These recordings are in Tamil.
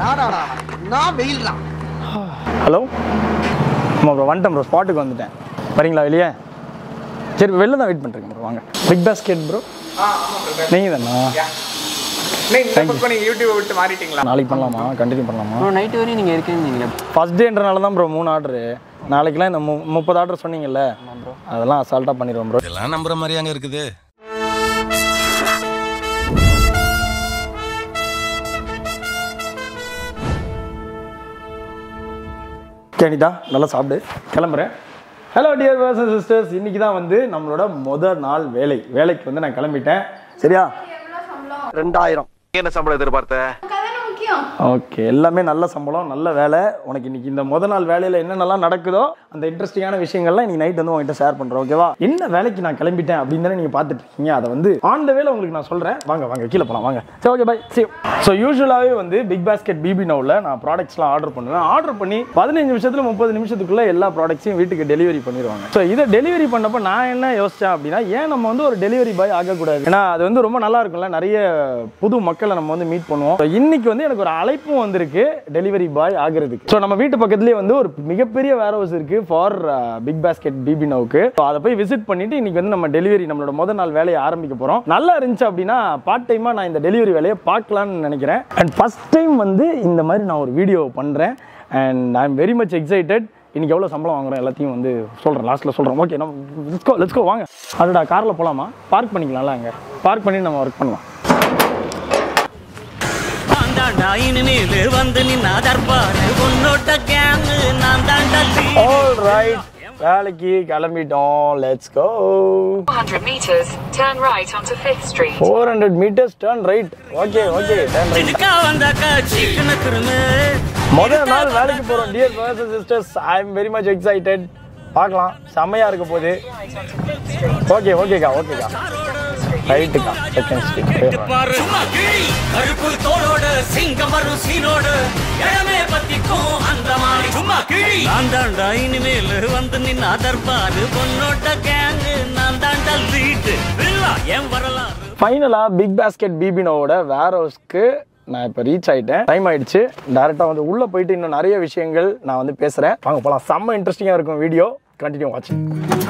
நான் வெயில்தான். ஹலோ ஆமாம் ப்ரோ வந்துட்டேன் ப்ரோ, ஸ்பாட்டுக்கு வந்துட்டேன். வரீங்களா வெளியே? சரி வெளில தான் வெயிட் பண்ணுறேங்க ப்ரோ. வாங்க. Big basket bro. நீங்கள் தானா? யூடியூப் விட்டு மாறிட்டீங்களா? நாளைக்கு பண்ணலாமா? கண்டினியூ பண்ணலாமா? ப்ரோ நைட்டு வரையும் நீங்கள் இருக்கீங்களா? ஃபஸ்ட் டேன்றனால தான் ப்ரோ 3 ஆர்டரு. நாளைக்கெலாம் இந்த 30 ஆர்டர் சொன்னீங்கல்ல, அதெல்லாம் அசால்ட்டாக பண்ணிடுவோம் ப்ரோ. இதெல்லாம் நம்புற மாதிரி அங்கே இருக்குது. கேனிதா நல்லா சாப்பிடு, கிளம்புறேன். Hello dear brothers and sisters, இன்றைக்கி தான் வந்து நம்மளோட முதல் நாள் வேலைக்கு வந்து நான் கிளம்பிட்டேன். சரியா? 2000. என்ன சம்பளம் எதிர்பார்த்த? ஓகே, எல்லாமே நல்ல சம்பளம், நல்ல வேலை. உனக்கு இன்னைக்கு இந்த முதல் நாள் வேலையில் என்னென்னலாம் நடக்குதோ அந்த இன்ட்ரெஸ்டிங்கான விஷயங்கள்லாம் இன்னைக்கு நைட் வந்து உங்ககிட்ட ஷேர் பண்ணுறோம். ஓகேவா? என்ன வேலைக்கு நான் கிளம்பிட்டேன் அப்படின்னு தானே நீங்கள் பார்த்துட்டு இருக்கீங்க. அதை வந்து ஆன் த வேலை உங்களுக்கு நான் சொல்கிறேன். வாங்க கீழே போகலாம் வாங்க. சரி ஓகே பை. சரி. ஸோ யூஸ்வலாகவே வந்து பிக் பாஸ்கெட் பிபி நவுல நான் ப்ராடக்ட்ஸ்லாம் ஆர்டர் பண்ணுவேன். ஆர்டர் பண்ணி 15 நிமிஷத்தில் 30 நிமிஷத்துக்குள்ளே எல்லா ப்ராடக்ட்ஸையும் வீட்டுக்கு டெலிவரி பண்ணிடுவாங்க. ஸோ இதை டெலிவரி பண்ணப்போ நான் என்ன யோசித்தேன் அப்படின்னா, ஏன் நம்ம வந்து ஒரு டெலிவரி பாய் ஆகக்கூடாது? ஏன்னா அது வந்து ரொம்ப நல்லா இருக்கும்ல, நிறைய புது மக்களை நம்ம வந்து மீட் பண்ணுவோம். இன்னைக்கு வந்து எனக்கு ஒரு அழைப்பும் வந்திருக்கு டெலிவரி பாய் ஆகிறதுக்கு. ஸோ நம்ம வீட்டு பக்கத்துலேயே வந்து ஒரு மிகப்பெரிய வேர் ஹவுஸ் இருக்கு ஃபார் பிக் பாஸ்கெட் பிபி நவுக்கு. அதை போய் விசிட் பண்ணிட்டு இன்னைக்கு வந்து நம்ம டெலிவரி நம்மளோட முதல் நாள் வேலையை ஆரம்பிக்க போறோம். நல்லா இருந்துச்சு அப்படின்னா பார்ட் டைமா நான் இந்த டெலிவரி வேலையை பார்க்கலாம்னு நினைக்கிறேன். அண்ட் ஃபர்ஸ்ட் டைம் வந்து இந்த மாதிரி நான் ஒரு வீடியோ பண்றேன். And I am very much excited. இன்னைக்கு எவ்வளோ சம்பளம் வாங்குறோம் எல்லாத்தையும் வந்து சொல்கிறேன், லாஸ்ட்டில் சொல்கிறேன். ஓகே, நம்ம லெட்ஸ் கோ வாங்க. அதோட காரில் போகலாமா? பார்க் பண்ணிக்கலாம்ல, அங்கே பார்க் பண்ணி நம்ம ஒர்க் பண்ணலாம். All right, வேலைக்கு கிளம்பிட்டோம். Let's go. 400 meters, turn right onto 5th Street. 400 meters, turn right. Okay, turn right. முதல் நாள் வேலைக்கு போறோம். Dear brothers and sisters, I am very much excited. பார்க்கலாம், செம்மையா இருக்க போகுது. ஓகேக்கா ரைட்டுக்கா. செகண்ட் ஸ்ட்ரீட் கருப்பு தோளோட சிங்கம் வரும் சீனோட இடமே பத்திக்கும் அந்த மாதிரி சும்மா கிழி நான் தாண்டா இனிமேல் வந்து நின்னா தர்பாரு பொன்னோட்ட கேங் நான் தாண்டா லீட் இல்ல ஏன் வரலாம். ஃபைனலா பிக் பாஸ்கெட் பிபி நவுட வேர் ஹவுஸ்க்கு நான் இப்போ ரீச் ஆகிட்டேன். டைம் ஆயிடுச்சு. டேரெக்டாக வந்து உள்ளே போயிட்டு இன்னும் நிறைய விஷயங்கள் நான் வந்து பேசுகிறேன். வாங்க போகலாம். செம்ம இன்ட்ரெஸ்டிங்காக இருக்கும் வீடியோ. கண்டினியூ வாட்சிங்.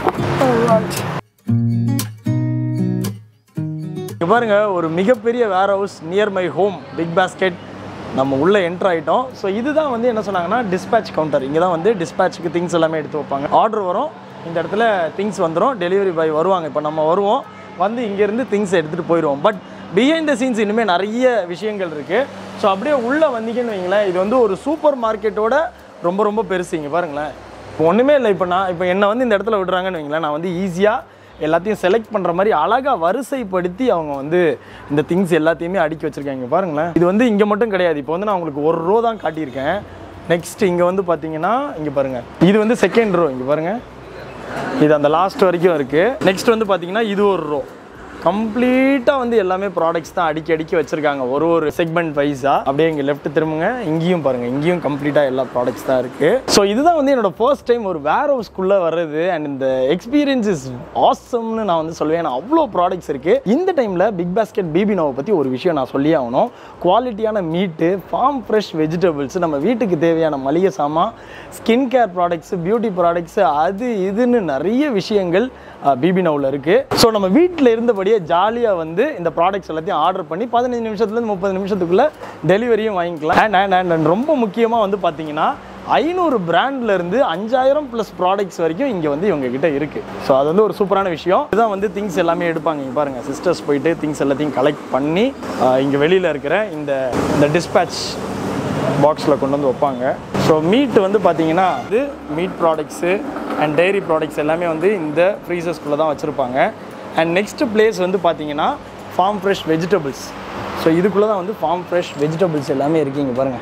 இங்கே பாருங்க, ஒரு மிகப்பெரிய warehouse near my home big basket. நம்ம உள்ளே என்ட்ரு ஆகிட்டோம். ஸோ இதுதான் வந்து என்ன சொன்னாங்கன்னா டிஸ்பேச் கவுண்டர். இங்கே தான் வந்து டிஸ்பேச்சுக்கு திங்ஸ் எல்லாமே எடுத்து வைப்பாங்க. ஆர்டர் வரும், இந்த இடத்துல திங்ஸ் வந்துடும், டெலிவரி பாய் வருவாங்க. இப்போ நம்ம வருவோம், வந்து இங்கேருந்து திங்ஸ் எடுத்துகிட்டு போயிடுவோம். பட் பிஹைண்ட் த சீன்ஸ் இனிமேல் நிறைய விஷயங்கள் இருக்குது. ஸோ அப்படியே உள்ளே வந்தீங்கன்னு வைங்களேன், இது வந்து ஒரு சூப்பர் மார்க்கெட்டோட ரொம்ப பெருசு. இங்கே பாருங்களேன், ஒன்றுமே இல்லை. இப்போ என்னை வந்து இந்த இடத்துல விடுறாங்கன்னு வைங்களேன், நான் வந்து ஈஸியாக எல்லாத்தையும் செலக்ட் பண்ணுற மாதிரி அழகாக வரிசைப்படுத்தி அவங்க வந்து இந்த திங்ஸ் எல்லாத்தையுமே அடுக்கி வச்சுருக்காங்க. பாருங்களேன், இது வந்து இங்கே மட்டும் கிடையாது. இப்போ வந்து நான் உங்களுக்கு ஒரு ரோ தான் காட்டியிருக்கேன். நெக்ஸ்ட் இங்கே வந்து பார்த்தீங்கன்னா இங்கே பாருங்கள், இது வந்து செகண்ட் ரோ. இங்கே பாருங்கள், இது அந்த லாஸ்ட் வரைக்கும் இருக்குது. நெக்ஸ்ட் வந்து பார்த்தீங்கன்னா இது ஒரு ரோ. கம்ப்ளீட்டாக வந்து எல்லாமே ப்ராடக்ட்ஸ் தான் அடுக்கி வச்சுருக்காங்க, ஒரு செக்மெண்ட் வைஸாக. அப்படியே இங்கே லெஃப்ட் திரும்புங்க, இங்கேயும் பாருங்கள், இங்கேயும் கம்ப்ளீட்டாக எல்லா ப்ராடக்ட்ஸ் தான் இருக்குது. ஸோ இதுதான் வந்து என்னோட ஃபர்ஸ்ட் டைம் ஒரு வேர் ஹவுஸ்க்குள்ளே வர்றது. அண்ட் இந்த எக்ஸ்பீரியன்ஸ் இஸ் ஆசம்னு நான் வந்து சொல்லுவேன். ஏன்னா அவ்வளோ ப்ராடக்ட்ஸ் இருக்குது. இந்த டைமில் பிக் பாஸ்கெட் பிபி நவை பற்றி ஒரு விஷயம் நான் சொல்லி ஆகணும். குவாலிட்டியான மீட்டு, ஃபார்ம் ஃப்ரெஷ் வெஜிடபிள்ஸ், நம்ம வீட்டுக்கு தேவையான மளிகை சாமான், skin care products, beauty products, அது இதுன்னு நிறைய விஷயங்கள் பிபி நவில் இருக்குது. ஸோ நம்ம வீட்டில் இருந்தபடியே ஜாலியாக வந்து இந்த ப்ராடக்ட்ஸ் எல்லாத்தையும் ஆர்டர் பண்ணி 15 நிமிஷத்துலேருந்து 30 நிமிஷத்துக்குள்ளே டெலிவரியும் வாங்கிக்கலாம். அண்ட் ரொம்ப முக்கியமாக வந்து பார்த்தீங்கன்னா 500 பிராண்ட்லேருந்து 5000+ ப்ராடக்ட்ஸ் வரைக்கும் இங்கே வந்து இவங்க கிட்ட இருக்குது. ஸோ அது வந்து ஒரு சூப்பரான விஷயம். இதுதான் வந்து திங்ஸ் எல்லாமே எடுப்பாங்க. இங்கே பாருங்கள், சிஸ்டர்ஸ் போயிட்டு திங்ஸ் எல்லாத்தையும் கலெக்ட் பண்ணி இங்கே வெளியில் இருக்கிற இந்த டிஸ்பேச் பாக்ஸில் கொண்டு வந்து வைப்பாங்க. ஸோ மீட் வந்து பார்த்தீங்கன்னா இது meat products and dairy products எல்லாமே வந்து இந்த ஃப்ரீசர்ஸ்குள்ளே தான் வச்சுருப்பாங்க. அண்ட் நெக்ஸ்ட் பிளேஸ் வந்து பார்த்தீங்கன்னா ஃபார்ம் ஃப்ரெஷ் வெஜிடபிள்ஸ். ஸோ இதுக்குள்ளே தான் வந்து ஃபார்ம் ஃப்ரெஷ் வெஜிடபிள்ஸ் எல்லாமே இருக்கீங்க. பாருங்கள்,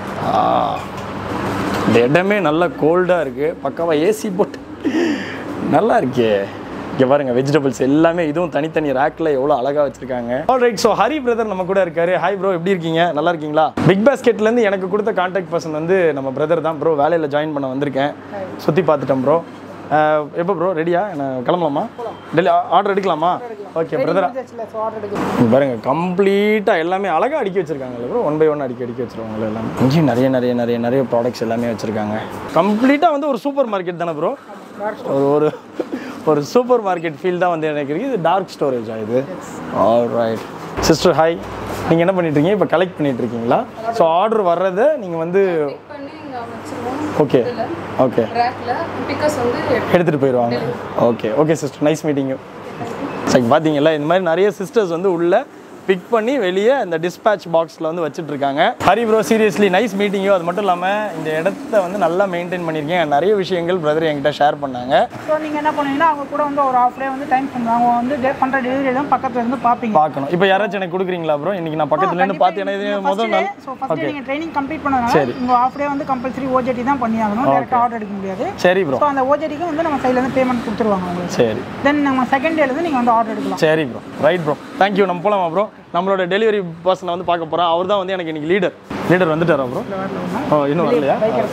இந்த இடமே நல்லா கோல்டாக இருக்குது. பக்காவாக ஏசி போட்டு நல்லா இருக்கே. இங்கே பாருங்கள், வெஜிடபிள்ஸ் எல்லாமே இதுவும் தனித்தனி ரேக்கில் எவ்வளோ அழகாக வச்சுருக்காங்க. ஆல்ரைட், ஸோ ஹரி பிரதர் நம்ம கூட இருக்காரு. ஹாய் ப்ரோ, எப்படி இருக்கீங்க? நல்லா இருக்கீங்களா? பிக் பாஸ்கெட்லேருந்து எனக்கு கொடுத்த கான்டாக்ட் பர்சன் வந்து நம்ம பிரதர் தான். ப்ரோ வேலையில் ஜாயின் பண்ண வந்திருக்கேன், சுற்றி பார்த்துட்டேன் ப்ரோ. எப்போ ப்ரோ ரெடியா கிளம்பலாமா டெல்லி ஆர்டர் எடுக்கலாமா ஓகே பிரதர் பாருங்க கம்ப்ளீட்டாக எல்லாமே அழகாக அடுக்கி வச்சுருக்காங்கல்ல ப்ரோ 1 by 1 அடுக்கி வச்சுருவாங்களே எல்லாமே இங்கேயும் நிறைய ப்ராடக்ட்ஸ் எல்லாமே வச்சுருக்காங்க கம்ப்ளீட்டாக வந்து ஒரு சூப்பர் மார்க்கெட் தானே ப்ரோ ஒரு சூப்பர் மார்க்கெட் ஃபீல் தான் வந்து எனக்கு இருக்குது இது டார்க் ஸ்டோரேஜா இது ஆல்ரைட் சிஸ்டர் ஹாய் நீங்கள் என்ன பண்ணிட்டுருக்கீங்க இப்போ கலெக்ட் பண்ணிகிட்ருக்கீங்களா ஸோ ஆர்டர் வர்றதை நீங்கள் வந்து ஓகே எடுத்துகிட்டு போயிடுவாங்க ஓகே சிஸ்டர் நைஸ் மீட்டிங்கு சரி பார்த்தீங்களா இந்த மாதிரி நிறைய சிஸ்டர்ஸ் வந்து உள்ள பிக் பண்ணி வெளியே இந்த டிஸ்பேட்ச் பாக்ஸில் வந்து வச்சுட்டு இருக்காங்க ஹரி ப்ரோ சீரியஸ்லி நைஸ் மீட்டிங்கோ அது மட்டும் இல்லாமல் இந்த இடத்த வந்து நல்லா மெயின்டைன் பண்ணியிருக்கீங்க நிறைய விஷயங்கள் பிரதர் என்கிட்ட ஷேர் பண்ணாங்க ஸோ நீங்கள் என்ன பண்ணுவீங்கன்னா அவங்க கூட வந்து ஒரு ஹாஃப் டே வந்து டைம் பண்ணுவாங்க அவங்க வந்து பண்ணுற டெலிவரி தான் பக்கத்துல இருந்து பார்க்கணும் இப்போ யாராச்சும் எனக்கு கொடுக்குறீங்களா ப்ரோ இன்னைக்கு நான் பக்கத்துலேருந்து பார்த்து எனக்கு முதல் நாள் ஸோ ஃபஸ்ட்டு நீங்கள் ட்ரைனிங் கம்ப்ளீட் பண்ணதுனால உங்கள் ஹாஃப் டே வந்து கம்பல்சரி ஓஜெடி தான் பண்ணி ஆகணும் டேரெக்டாக ஆர்டர் எடுக்க முடியாது சரி ப்ரோ ஸோ அந்த ஓஜெடிக்கு வந்து நம்ம சைட்லேருந்து பேமெண்ட் கொடுத்துருவாங்க உங்களுக்கு சரி தென் நம்ம செகண்ட் டேலேருந்து நீங்கள் வந்து ஆர்டர் எடுக்கலாம் சரி ப்ரோ ரைட் ப்ரோ தேங்க்யூ நம்ம போகலாமா ப்ரோ நம்மளோட டெலிவரி பர்சனை வந்து பார்க்க போகிறோம் அவர் தான் வந்து எனக்கு இன்னைக்கு லீடர் வந்துட்டாரா ப்ரோ இன்னும் வரலையா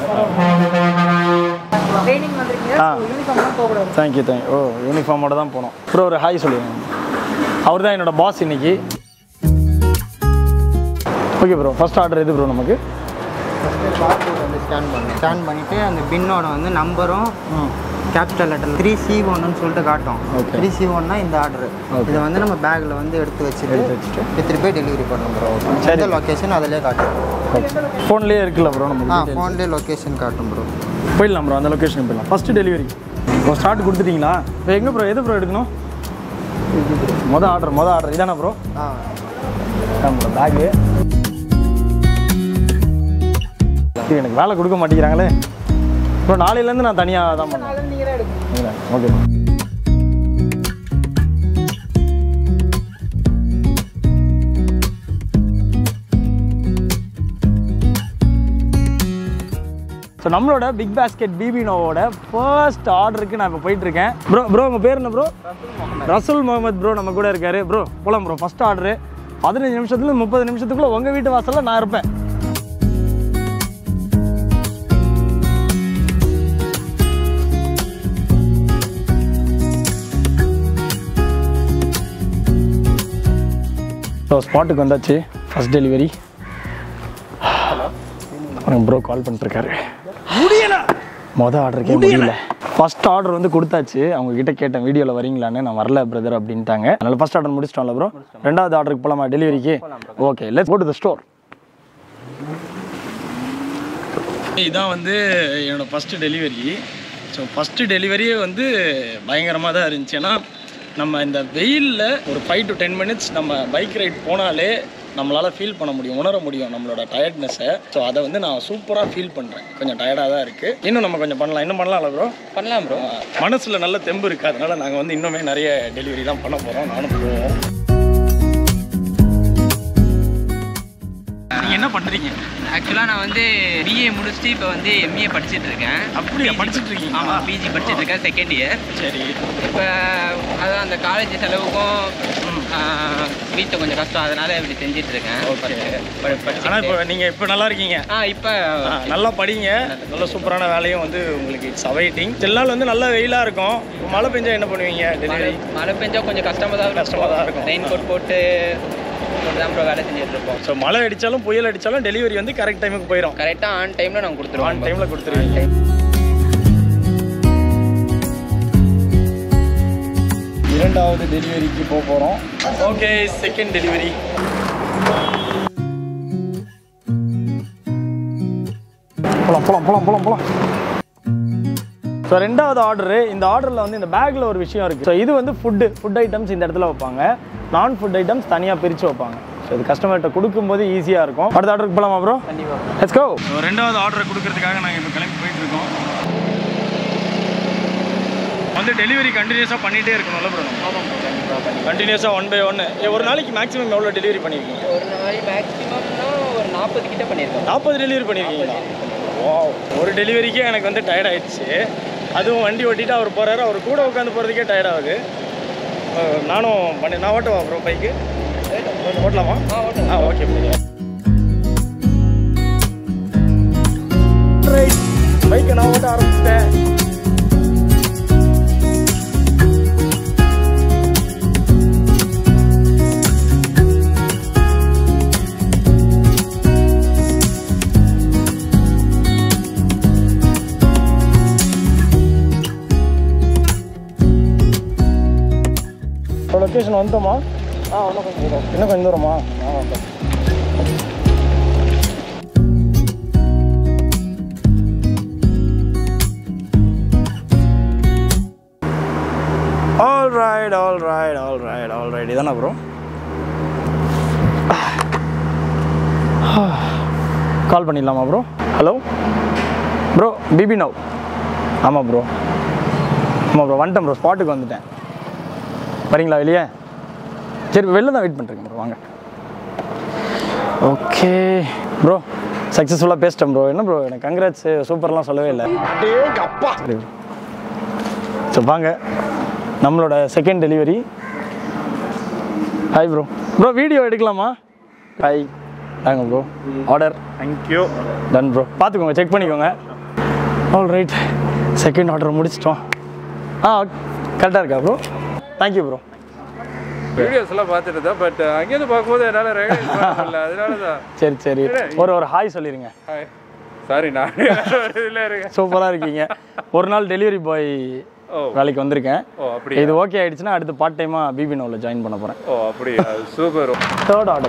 ட்ரைனிங் வந்திருக்கீங்க யூனிஃபார்ம் தான் போகக்கூடாது தேங்க்யூ யூனிஃபார்மோட தான் போனோம் ப்ரோ ஒரு ஹாய் சொல்லுங்க அவர் தான் என்னோட பாஸ் இன்னைக்கு ஓகே ப்ரோ ஃபர்ஸ்ட் ஆர்டர் எது ப்ரோ நமக்கு பார்கோட் வந்து ஸ்கேன் பண்ணிவிட்டு அந்த பின்னோட வந்து நம்பரும் கேபிட்டல் லெட்டர் 3C1 சொல்லிட்டு காட்டும் 3C1 இந்த ஆர்டர் இதை வந்து நம்ம பேக்கில் வந்து எடுத்து வச்சுட்டு எடுத்துகிட்டு போய் டெலிவரி பண்ணோம் ப்ரோ எந்த லொக்கேஷன் அதிலே காட்டும் ஃபோன்லேயே இருக்குல்ல ப்ரோ நம்ம ஃபோன்லேயே லொக்கேஷன் காட்டும் ப்ரோ போயிடலாம் ப்ரோ அந்த லொக்கேஷன் போயிடலாம் ஃபஸ்ட்டு டெலிவரி இப்போ ஸ்டார்ட் கொடுத்துட்டீங்களா இப்போ எங்கே ப்ரோ எது ப்ரோ எடுக்கணும் மொதல் ஆர்டர் இதானா ப்ரோ ப்ரோ பேக்கு எனக்கு வேலை கொடுக்க மாட்டேங்கிறாங்களே ப்ரோ நாளையிலேருந்து நான் தனியாக தான் பண்ணேன் ஓகே ஸோ நம்மளோட பிக் பாஸ்கெட் பிபினோவோட ஃபர்ஸ்ட் ஆர்டருக்கு நான் இப்போ போயிட்டுருக்கேன் ப்ரோ உங்கள் பேர் என்ன ப்ரோ ரசூல் முகமது ப்ரோ நம்ம கூட இருக்காரு ப்ரோ போகலாம் ப்ரோ ஃபஸ்ட் ஆர்டரு 15 நிமிஷத்துல 30 நிமிஷத்துக்குள்ளே உங்கள் வீட்டு வாசலில் நான் இருப்பேன் ஸோ ஸ்பாட்டுக்கு வந்தாச்சு ஃபஸ்ட் டெலிவரி ப்ரோ கால் பண்ணிட்டுருக்காரு மொதல் ஆர்டருக்கே முடியல ஃபஸ்ட் ஆர்டர் வந்து கொடுத்தாச்சு அவங்கக்கிட்ட கேட்டேன் வீடியோவில் வரீங்களான்னு நான் வரல பிரதர் அப்படின்ட்டாங்க அதனால் ஃபஸ்ட் ஆர்டர் முடிச்சிட்டோம்ல ப்ரோ ரெண்டாவது ஆர்டருக்கு போகலாமா டெலிவரிக்கு okay let's go to the store இதான் வந்து என்னோடய ஃபஸ்ட்டு டெலிவரி ஸோ ஃபஸ்ட்டு டெலிவரியே வந்து பயங்கரமாக தான் இருந்துச்சு ஏன்னா நம்ம இந்த வெயிலில் ஒரு 5 to 10 minutes நம்ம பைக் ரைட் போனாலே நம்மளால் ஃபீல் பண்ண முடியும் உணர முடியும் நம்மளோட டயர்ட்னஸை ஸோ அதை வந்து நான் சூப்பராக ஃபீல் பண்ணுறேன் கொஞ்சம் டயர்டாக தான் இருக்குது இன்னும் நம்ம கொஞ்சம் இன்னும் பண்ணலாம்ல ப்ரோ பண்ணலாம் ப்ரோ மனசில் நல்ல தெம்பு இருக்குது அதனால் நாங்கள் வந்து இன்னுமே நிறைய டெலிவரி தான் பண்ண போகிறோம் நானும் போவோம் நீங்கள் என்ன பண்ணுறீங்க ஆக்சுவலாக நான் வந்து பிஏ முடிச்சுட்டு இப்போ வந்து எம்ஏ படிச்சுட்டு இருக்கேன் அப்படியா படிச்சுட்டு இருக்கீங்க ஆமாம் பிஜி படிச்சுட்டு இருக்கேன் செகண்ட் இயர் சரி இப்போ அதான் அந்த காலேஜ் செலவுக்கும் வீட்டில் கொஞ்சம் கஷ்டம் அதனால் இப்படி செஞ்சுட்டு இருக்கேன் ஆனால் இப்போ நீங்கள் இப்போ நல்லா இருக்கீங்க இப்போ நல்லா படிங்க நல்ல சூப்பரான வேலையும் வந்து உங்களுக்கு இட்ஸ் அவைட்டிங் சில நாள் வந்து நல்ல வெயிலாக இருக்கும் மழை பெஞ்சா என்ன பண்ணுவீங்க டெலிவரி மழை பெஞ்சா கொஞ்சம் கஷ்டமாக தான் இருக்கும் ரெயின் கோட் போட்டு தான் ப்ரோ வேலை செஞ்சுட்டு இருப்போம் ஸோ மழை அடித்தாலும் புயல் அடித்தாலும் டெலிவரி வந்து கரெக்ட் டைமுக்கு போயிடும் கரெக்டாக ஆன் டைமில் நாங்கள் கொடுத்துருவோம் ஆன் டைமில் கொடுத்துருவீங்க இரண்டாவது டெலிவரிக்கு போக போகிறோம் ஓகே செகண்ட் டெலிவரி போகலாம் ஸோ ரெண்டாவது ஆர்டரு இந்த ஆர்டரில் வந்து இந்த பேக்கில் ஒரு விஷயம் இருக்குது ஸோ இது வந்து ஃபுட் ஐட்டம்ஸ் இந்த இடத்துல வைப்பாங்க நான் ஃபுட் ஐட்டம்ஸ் தனியாக பிரித்து வைப்பாங்க ஸோ இது கஸ்டமர்கிட்ட கொடுக்கும்போது ஈஸியாக இருக்கும் அடுத்த ஆர்டருக்கு போகலாமா ப்ரோ கண்டிப்பாக லெட்ஸ் கோ ரெண்டாவது ஆர்டர் கொடுக்கறதுக்காக நாங்கள் இப்போ கிளம்பி போயிட்டுருக்கோம் வந்து டெலிவரி கண்டினியூஸாக பண்ணிகிட்டே இருக்கணும்ல ப்ரோ கண்டினியூஸாக 1 by 1 ஒரு நாளைக்கு மேக்ஸிமம் எவ்வளோ டெலிவரி பண்ணியிருக்கீங்க ஒரு நாளைக்கு மேக்ஸிமம்னா ஒரு 40 கிட்ட பண்ணியிருக்கோம் 40 டெலிவரி பண்ணியிருக்கீங்களா ஒரு டெலிவரிக்கே எனக்கு வந்து டயர்ட் ஆகிடுச்சு அதுவும் வண்டி ஓட்டிட்டு அவர் போகிறாரு அவர் கூட உட்காந்து போகிறதுக்கே டயர்ட் ஆகுது நான் ஓட்டவா ப்ரோ பைக்கு ஓட்டலாமா ஓகே பைக்கை நான் ஓட்ட ஆரம்பிச்சிட்டேன் லொக்கேஷன் வந்துட்டோமா? இன்னும் கொஞ்சம் தூரமா? ஆல்ரைட் இதானா ப்ரோ? கால் பண்ணிடலாமா bro? Hello bro, BB now. ஆமாம் ப்ரோ வந்துட்டேன் ப்ரோ, ஸ்பாட்டுக்கு வந்துட்டேன். வரீங்களா வெளியே? சரி, வெளில தான் வெயிட் பண்ணுறேங்க ப்ரோ, வாங்க. ஓகே ப்ரோ, சக்ஸஸ்ஃபுல்லாக பேசிட்டேன் ப்ரோ. என்ன ப்ரோ, எனக்கு கங்க்ராட்ஸ், சூப்பர்லாம் சொல்லவே இல்லை. சரி ஸோ வாங்க, நம்மளோட second delivery. Hi bro. Video எடுக்கலாமா? ஹாய், தாங்க bro. Order. Thank you. Done bro, பார்த்துக்கோங்க, செக் பண்ணிக்கோங்க. ஆல்ரைட், செகண்ட் ஆர்டர் முடிச்சிட்டோம். கரெக்டாக இருக்கா ப்ரோ? Thank you bro. வீடியோஸ்லாம் பார்த்துட்டு தான், பட் அங்கேருந்து பார்க்கும்போது என்னால் ரெகனைஸ் பண்ண முடியல, அதனால தான். சரி ஒரு ஹாய் சொல்லிடுங்க. ஹாய், சாரி நான் இதில் இருக்கேன். சூப்பராக இருக்கீங்க. ஒரு நாள் டெலிவரி பாய் வேலைக்கு வந்திருக்கேன். இது ஓகே ஆயிடுச்சுன்னா அடுத்து பார்ட் டைமாக பிபி நவ்வில் ஜாயின் பண்ண போகிறேன். அப்படியா? சூப்பர். Third order.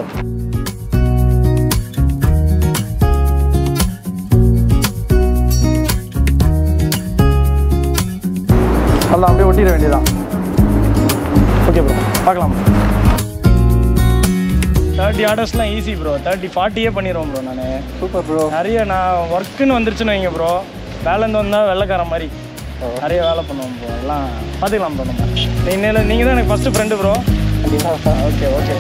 அதெல்லாம் அப்படியே ஒட்டிட வேண்டியதான். ஓகே ப்ரோ, பார்க்கலாம். 30 ஆர்டர்ஸ்லாம் ஈஸி ப்ரோ. 30-40 பண்ணிடுவோம் ப்ரோ. நான் சூப்பர் ப்ரோ. நிறைய நான் ஒர்க்குன்னு வந்துருச்சுன்னு வைங்க ப்ரோ, வேலைந்து வந்தால் வெள்ளைக்கார மாதிரி நிறைய வேலை பண்ணுவோம் ப்ரோ. எல்லாம் பார்த்துக்கலாம் ப்ரோ. நம்ம நீங்கள் தான் எனக்கு first friend bro. Okay okay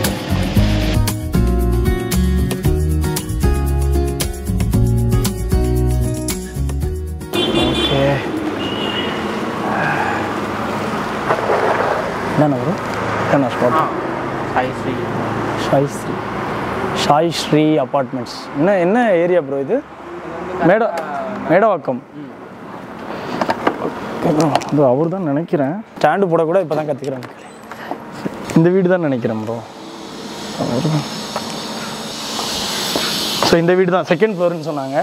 என்னண்ணா ப்ரோ? என்ன ஸ்பாட்? சாய் ஸ்ரீ அப்பார்ட்மெண்ட்ஸ். என்ன ஏரியா ப்ரோ இது? மேடவாக்கம். அது அவர் தான் நினைக்கிறேன். ஸ்டாண்டு போட கூட இப்போ தான் கற்றுக்கிறேன். இந்த வீடு தான் நினைக்கிறேன் ப்ரோ. ஸோ இந்த வீடு தான் செகண்ட் ஃப்ளோர்னு சொன்னாங்க.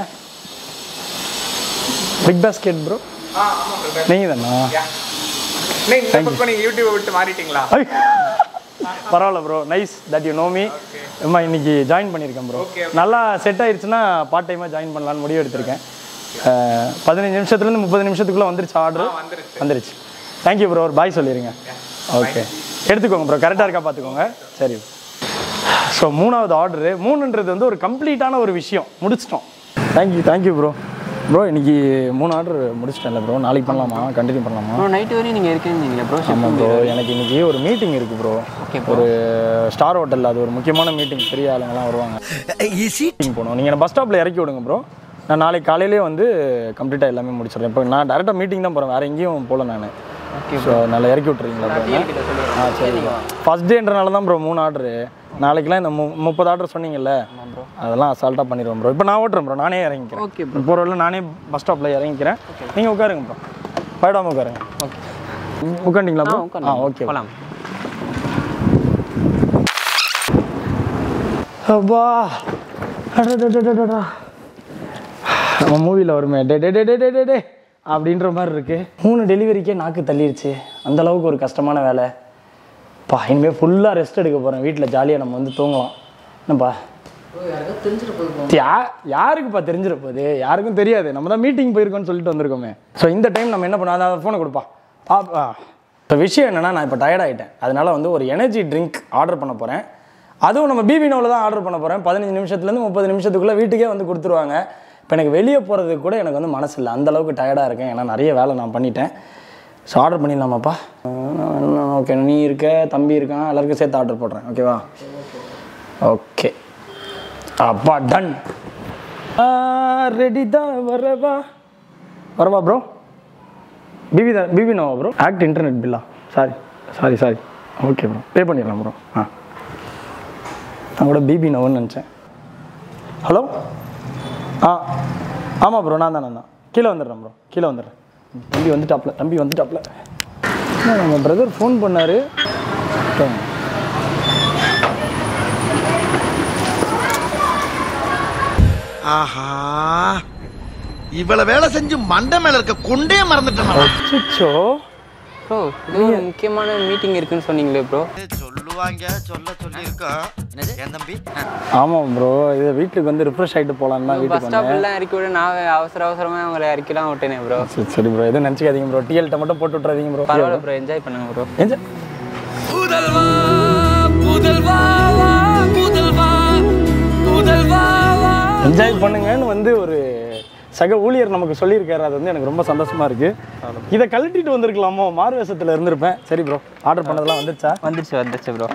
பிக் பாஸ்கெட் ப்ரோ, நீங்கள் தானா? யூடியூப் விட்டு மாறிட்டீங்களா? பரவாயில்ல bro, nice that you know me. அம்மா இன்னைக்கு ஜாயின் பண்ணியிருக்கேன் ப்ரோ. நல்லா செட் ஆயிடுச்சுன்னா பார்ட் டைமாக ஜாயின் பண்ணலான்னு முடிவு எடுத்திருக்கேன். 15 நிமிஷத்துலேருந்து 30 நிமிஷத்துக்குள்ளே வந்துருச்சு ஆர்டர். வந்துருச்சு. Thank you bro. ஒரு பாய் சொல்லிடுங்க. ஓகே, எடுத்துக்கோங்க ப்ரோ, கரெக்டாக இருக்கா பார்த்துக்கோங்க. சரி. ஸோ 3வது ஆர்டரு. 3ன்றது வந்து ஒரு கம்ப்ளீட்டான ஒரு விஷயம். முடிச்சிட்டோம். Thank you bro. இன்னைக்கு 3 ஆர்டர் முடிச்சிட்டேன்ல ப்ரோ. நாளைக்கு பண்ணலாமா? கண்டினியூ பண்ணலாமா? நைட்டு வரையும் நீங்கள் இருக்கீங்களா ப்ரோ? ஆமாம் ப்ரோ, எனக்கு இன்னைக்கு ஒரு மீட்டிங் இருக்குது ப்ரோ. ஒரு ஸ்டார் ஹோட்டலில். அது ஒரு முக்கியமான மீட்டிங். பெரிய ஆளுங்கெல்லாம் வருவாங்க. மீட்டிங் போகணும். நீங்கள் பஸ் ஸ்டாப்பில் இறக்கி விடுங்க ப்ரோ. நான் நாளைக்கு காலையிலே வந்து கம்ப்ளீட்டாக எல்லாமே முடிச்சிடுறேன். இப்போ நான் டேரெக்டாக மீட்டிங் தான் போகிறேன், வேறு எங்கேயும் போகல நான். ஸோ நல்லா இறக்கி விட்றீங்களா ப்ரோ? சரி. ஃபஸ்ட் டேன்றனால தான் ப்ரோ 3 ஆர்டரு. நாளைக்கெலாம் இந்த 30 ஆர்டர் சொன்னீங்கல்ல, அதெல்லாம் அசால்ட்டாக பண்ணிடுவோம் ப்ரோ. இப்போ நான் ஓட்டுறேன் ப்ரோ, நானே இறங்கிக்கிறேன். Okay bro. போகிற வரையில் நானே பஸ் ஸ்டாப்பில் இறங்கிக்கிறேன். நீங்கள் உட்காருங்க ப்ரோ, போயிடாமல் உட்காருங்க. ஓகே, உட்காண்டிங்களா ப்ரோ? ஓகே. போகலாம். அப்பா, நம்ம மூவியில் வருமே டே அப்படின்ற மாதிரி இருக்குது. 3 டெலிவரிக்கே நாக்கு தள்ளிடுச்சு. அந்தளவுக்கு ஒரு கஷ்டமான வேலை. இனிமேல் ஃபுல்லாக ரெஸ்ட் எடுக்க போகிறேன். வீட்டில் ஜாலியாக நம்ம வந்து தூங்கலாம். என்னப்பா, யாருக்குப்பா தெரிஞ்சிட போகுது? யாருக்கும் தெரியாது. நம்ம தான் மீட்டிங் போயிருக்கோன்னு சொல்லிட்டு வந்திருக்கோமே. ஸோ இந்த டைம் நம்ம என்ன பண்ணோம், அதை ஃபோனை கொடுப்பா. இப்போ விஷயம் என்னென்னா, நான் இப்போ டயர்டாகிட்டேன். அதனால் வந்து ஒரு எனர்ஜி ட்ரிங்க் ஆர்டர் பண்ண போகிறேன். அதுவும் நம்ம பிபி நவ்வில் தான் ஆர்டர் பண்ண போகிறேன். 15 நிமிஷத்துலேருந்து 30 நிமிஷத்துக்குள்ளே வீட்டுக்கே வந்து கொடுத்துருவாங்க. இப்போ எனக்கு வெளியே போகிறதுக்கு கூட எனக்கு வந்து மனசு இல்லை. அந்தளவுக்கு டயர்டாக இருக்கேன். ஏன்னா நிறைய வேலை நான் பண்ணிட்டேன். So order பண்ணிடலாமாப்பா? ஓகே, நீ இருக்க, தம்பி இருக்கான், எல்லாருக்கும் சேர்த்து ஆர்டர் போடுறேன். ஓகேவா? ஓகே அப்பா, டன். ரெடி தான். வரவா ப்ரோ? பிபி நோவா ப்ரோ? ஆக்ட் இன்டர்நெட் பில்லா? சாரி. ஓகே ப்ரோ, பே பண்ணிடலாம் ப்ரோ. நான் கூட பிபி நோன்னு நினச்சேன். ஹலோ? ஆமாம் ப்ரோ, நான் தான் கீழே வந்துடுறேன் ப்ரோ. தம்பி வந்துட்டாப்ல. நம்ம பிரதர் ஃபோன் பண்ணார். ஆஹா, இவ்வளவு வேலை செஞ்சு மண்டை மேல இருக்க கொண்டே மறந்துட்டேன். அச்சோ, ப்ரோ இது ஒரு முக்கியமான மீட்டிங் இருக்குன்னு சொன்னீங்களே ப்ரோ. சொல்லுவாங்க சொல்லியிருக்கோம் என் தம்பி. ஆமாம் ப்ரோ, இது வீட்டுக்கு வந்து ரிஃப்ரெஷ் ஆகிட்டு போகலான்னு தான் பஸ் வீட்டுக்கு வந்தேன். ஸ்டாப்லாம் இறக்கி விட நான் அவசரமாக உங்களை இறக்கிலாம் விட்டேனே ப்ரோ. சரி ப்ரோ, எதுவும் நினச்சிக்காதீங்க ப்ரோ. டிஎல்ட்ட மட்டும் போட்டு விட்றாதீங்க ப்ரோ. பரவாயில்ல ப்ரோ, என்ஜாய் பண்ணுங்க ப்ரோ. என்ஜாய் பண்ணுங்கன்னு வந்து ஒரு சக ஊழியர் நமக்கு சொல்லியிருக்காரு. அது வந்து எனக்கு ரொம்ப சந்தோஷமா இருக்கு. இதை கழட்டிட்டு வந்திருக்கலாமோ, மாறு வேஷத்தில் இருந்திருப்பேன். சரி ப்ரோ, ஆர்டர் பண்ணதெல்லாம் வந்துச்சா? வந்துச்சு ப்ரோ.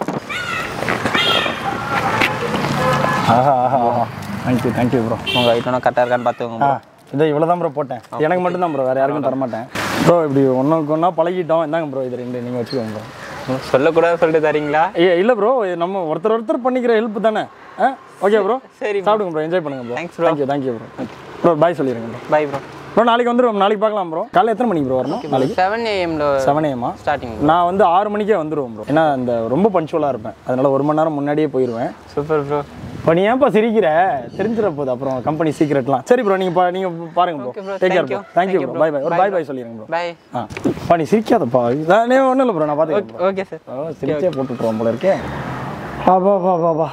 ஆஹா தேங்க்யூ ப்ரோ. உங்கள் ஐட்டம்னா கரெக்டாக இருக்கான்னு பார்த்துக்கோங்க ப்ரோ. இதை இவ்வளோ தான் ப்ரோ போட்டேன். எனக்கு மட்டும் தான் ப்ரோ, வேறு யாருக்கும் தரமாட்டேன் ப்ரோ. இப்படி ஒன்றுக்கு ஒன்றா பழகிட்டோம். இந்தாங்க ப்ரோ, இது 2 நீங்கள் வச்சுக்கோங்க ப்ரோ. சொல்லக்கூடாது சொல்லிட்டு தரீங்களா? இல்லை ப்ரோ, நம்ம ஒருத்தர் பண்ணிக்கிற ஹெல்ப் தானே. ஓகே ப்ரோ, சரி சாப்பிடுங்க ப்ரோ, என்ஜாய் பண்ணுங்க bro. Thanks bro. Thank you bro. Bro bye சொல்லிடுங்க ப்ரோ. Bye bro. ப்ரோ நாளைக்கு வந்துடுவோம். நாளைக்கு பார்க்கலாம் ப்ரோ. காலையில் எத்தனை மணிக்கு ப்ரோ வரணும்? நாளைக்கு 7 AM 7 AM ஸ்டார்டிங். நான் வந்து 6 மணிக்கே வந்துடுவோம் ப்ரோ. ஏன்னா அந்த ரொம்ப பஞ்சுவலாக இருப்பேன், அதனால 1 மணி நேரம் முன்னாடியே போயிடுவேன். Super bro. இப்போ நீ ஏன்ப்பா சிரிக்கிற? தெரிஞ்சிட போகுது அப்புறம் கம்பெனி சீக்கிரட்லாம். சரி ப்ரோ, நீங்கள் பாருங்க bro. Take care bro. Thank you bro. Bye ஒரு பாய் சொல்லிடுங்க ப்ரோ. பாய். நீ சிரிக்காதப்பா. நானே ஒன்றும் இல்லை ப்ரோ, நான் பார்த்துக்கிறேன். Okay sir. சிரிச்சே போட்டுட்ருவோம் போல இருக்கே. வா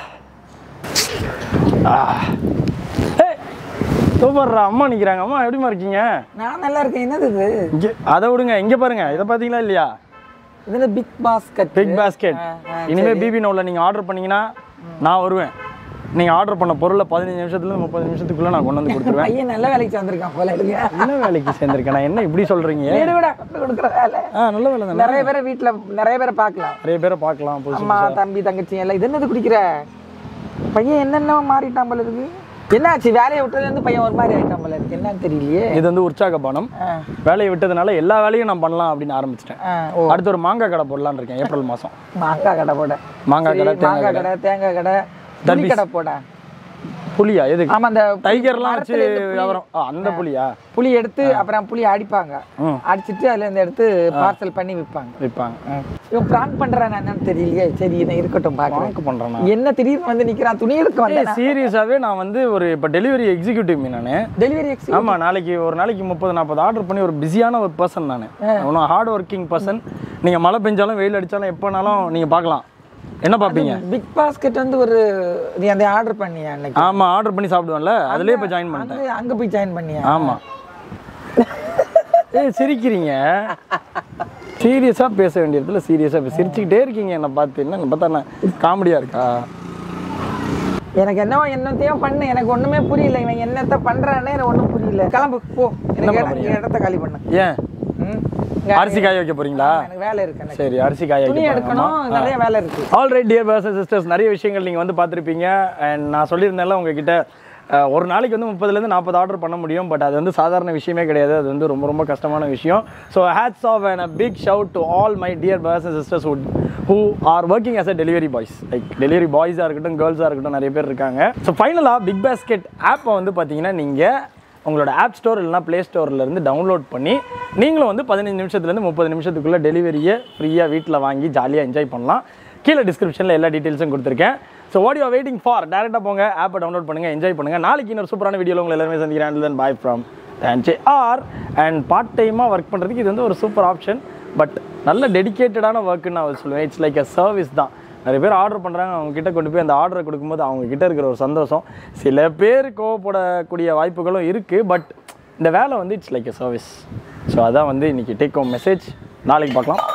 சூப்பர்ரா. அம்மா நிற்கிறாங்க. அம்மா எப்படிமா இருக்கீங்க? நான் நல்லா இருக்கேன். என்னது இது? இங்கே அதை விடுங்க, இங்கே பாருங்க. இதை பார்த்தீங்களா இல்லையா? இது பிக் பாஸ்கெட். இனிமேல் பிபி நோவில் நீங்கள் ஆர்டர் பண்ணீங்கன்னா நான் வருவேன். நீங்கள் ஆர்டர் பண்ண பொருளை 15 நிமிஷத்துலேருந்து 30 நிமிஷத்துக்குள்ளே நான் கொண்டு வந்து கொடுத்துருவேன். பையன் நல்ல வேலைக்கு சேர்ந்துருக்கான் போல இருக்கு. நல்ல வேலைக்கு சேர்ந்துருக்கேன் நான். என்ன இப்படி சொல்கிறீங்க? கொடுக்குற வேலை நல்ல வேலை தான். நிறைய பேரை வீட்டில் நிறைய பேரை பார்க்கலாம். நிறைய பேரை பார்க்கலாம். அம்மா தம்பி தங்கச்சி எல்லாம். இது என்னது குடிக்கிற பையன்? என்னென்ன மாறிட்டான் போல இருக்கு. என்னாச்சு? வேலையை விட்டதுலேருந்து பையன் ஒரு மாதிரி ஆகிட்டான் போல இருக்கு. என்னன்னு தெரியலையே. இது வந்து உற்சாக பானம். வேலையை விட்டதுனால எல்லா வேலையும் நான் பண்ணலாம் அப்படின்னு ஆரம்பிச்சிட்டேன். அடுத்து ஒரு மாங்காய் கடை போடலான்னு இருக்கேன். ஏப்ரல் மாதம் மாங்காய் கடை போட. மாங்காய் கடை, தேங்காய் கடை, புளி கடை போட. புளியா? எதுக்கு? ஆமா, அந்த டைகர்லாம் வச்சு வியாபாரம். அந்த புளியா? புளி எடுத்து அப்புறம் புளி அடிப்பாங்க. அடிச்சிட்டு அதுல இருந்து எடுத்து பார்சல் பண்ணி விற்பாங்க. இவன் பிராங்க் பண்றாங்க என்னன்னு தெரியலையே. சரி இதை இருக்கட்டும், பாக்க பண்றான். என்ன திடீர்னு வந்து நிக்கிறான்? துணி எடுக்க வந்தேன். சீரியஸாவே நான் வந்து ஒரு இப்போ டெலிவரி எக்ஸிக்யூட்டிவ். நானு டெலிவரி எக்ஸிக்யூட்டிவ். ஆமா, ஒரு நாளைக்கு 30-40 ஆர்டர் பண்ணி ஒரு பிஸியான ஒரு பர்சன் நான். ஒன்றும் ஹார்ட் ஒர்க்கிங் பர்சன். நீங்க மழை பெஞ்சாலும் வெயில் அடிச்சாலும் எப்போனாலும் நீங்க பார்க்கலாம். என்ன பாப்பீங்க? பிக் பாஸ்கெட் வந்து ஒரு நீ அந்த ஆர்டர் பண்ணியா அன்னைக்கு? ஆமா, ஆர்டர் பண்ணி சாப்பிடுவேன்ல, அதுலயே போய் ஜாயின் பண்ணிட்டேன். அங்க போய் ஜாயின் பண்ணியா? ஆமா. சிரிக்கிறீங்க. சீரியஸா பேச வேண்டிய இடத்துல சீரியஸா சிரிச்சுக்கிட்டே இருக்கீங்க. என்ன பார்த்து என்ன பார்த்தா காமெடியா இருக்கா? எனக்கு என்னத்தையும் பண்ணு. எனக்கு ஒண்ணுமே புரியல. இவன் என்னத்த பண்றானே எனக்கு ஒண்ணும் புரியல. கிளம்பு போ. எனக்கு இடத்த காலி பண்ணு. ஏன்? அரிசி காய வைக்க போறீங்களா? எனக்கு வேலை இருக்கு. சரி, அரிசி காய துணி எடுக்கணும், நிறைய வேலை இருக்கு. Alright dear brothers and sisters, நிறைய விஷயங்கள் நீங்க வந்து பார்த்துருப்பீங்க. அண்ட் நான் சொல்லியிருந்தேன்ல உங்ககிட்ட ஒரு நாளைக்கு வந்து 30லேருந்து 40 ஆர்டர் பண்ண முடியும். பட் அது வந்து சாதாரண விஷயமே கிடையாது. அது வந்து ரொம்ப ரொம்ப கஷ்டமான விஷயம். So hats off and a big shout to all my dear brothers and sisters who are working as a delivery boys. Like delivery பாய்ஸாக இருக்கட்டும், கேர்ள்ஸாக இருக்கட்டும், நிறைய பேர் இருக்காங்க. ஸோ ஃபைனலாக பிக் பாஸ்கெட் ஆப்பை வந்து பார்த்தீங்கன்னா நீங்கள் உங்களோட ஆப் ஸ்டோர் இல்லைனா ப்ளே ஸ்டோர்லேருந்து டவுன்லோட் பண்ணி நீங்களும் வந்து 15 நிமிஷத்துலேருந்து 30 நிமிஷத்துக்குள்ளே டெலிவரியை ஃப்ரீயாக வீட்டில் வாங்கி ஜாலியாக என்ஜாய் பண்ணலாம். கீழே டிஸ்கிரிப்ஷனில் எல்லா டீட்டெயில்ஸும் கொடுத்துருக்கேன். So what you are waiting for? டேரெக்டாக போங்க, ஆப்பை டவுன்லோட் பண்ணுங்கள், என்ஜாய் பண்ணுங்கள். நாளைக்கு இன்னொரு சூப்பரான வீடியோவில் உங்களை எல்லாருமே சந்திக்கிறேன். Then bye from TNJR. And part டைமாக ஒர்க் பண்ணுறதுக்கு இது வந்து ஒரு சூப்பர் ஆப்ஷன். பட் நல்ல டெடிக்கேட்டடான ஒர்க்குன்னு நான் சொல்லுவேன். இட்ஸ் லைக் அ சர்வீஸ் தான். நிறைய பேர் ஆர்டர் பண்ணுறாங்க, அவங்ககிட்ட கொண்டு போய் அந்த ஆர்டரை கொடுக்கும்போது அவங்கக்கிட்ட இருக்கிற ஒரு சந்தோஷம். சில பேர் கோவப்படக்கூடிய வாய்ப்புகளும் இருக்குது. பட் இந்த வேலை வந்து it's like a service. So அதான் வந்து இன்றைக்கி டேக் ஹோம் மெசேஜ். நாளைக்கு பார்க்கலாம்.